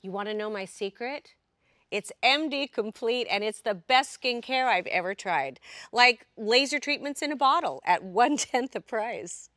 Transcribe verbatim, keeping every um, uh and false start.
You want to know my secret? It's M D complete and it's the best skincare I've ever tried. Like laser treatments in a bottle at one tenth the price.